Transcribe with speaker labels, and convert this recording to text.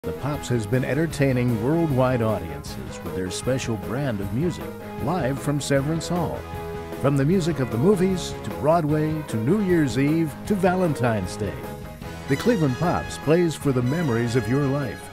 Speaker 1: The Pops has been entertaining worldwide audiences with their special brand of music, live from Severance Hall. From the music of the movies, to Broadway, to New Year's Eve, to Valentine's Day. The Cleveland Pops plays for the memories of your life.